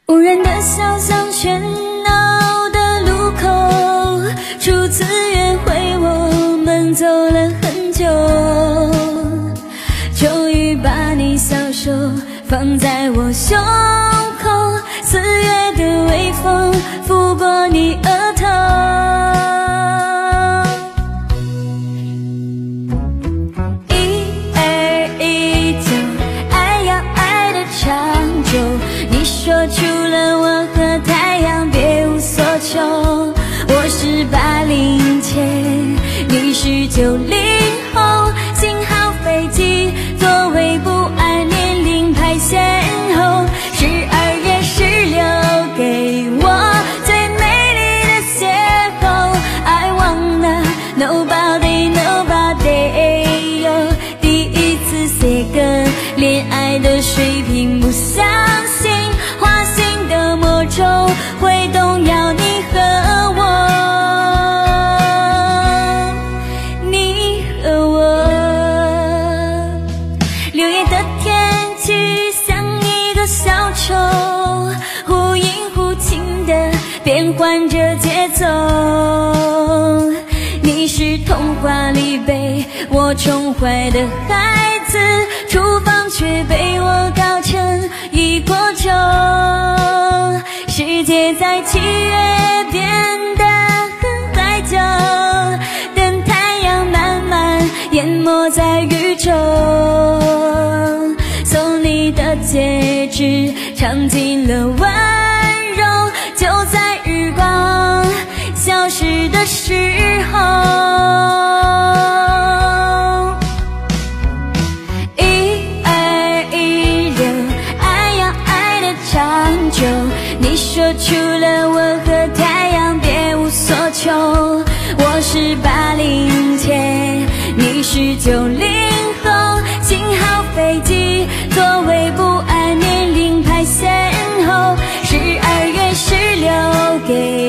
无人的小巷，喧闹的路口，初次约会我们走了很久，终于把你小手放在我胸口，4月的微风拂过你额头，说出了我和太阳别无所求，我是80前，你是90后，幸好飞机座位不按年龄排先后，12月16给我最美丽的邂逅 I wanna nobody nobody 哟，第一次写歌，恋爱的水平不相信中会动摇你和我，你和我。6月的天气像一个小丑，忽隐忽晴的变换着节奏。你是童话里被我宠坏的孩子，厨房却被我搞成一锅粥。世界在7月变得很怀旧，等太阳慢慢淹没在宇宙，送你的戒指尝尽了温柔，就在日光消失的时候，你说出了我和太阳别无所求，我是80前，你是90后，幸好飞机座位不按年龄排先后，12月16给